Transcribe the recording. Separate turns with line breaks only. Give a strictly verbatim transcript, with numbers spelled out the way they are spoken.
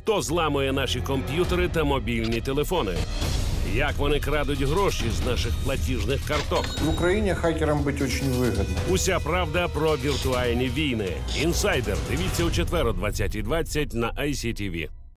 Хто зламує наші комп'ютери та мобільні телефони? Як вони крадуть гроші з наших платіжних карток?
В Украине хакерам быть очень выгодно.
Уся правда про віртуальні війни. Інсайдер. Дивіться у четвер о двадцятій двадцять на ай сі ті ві.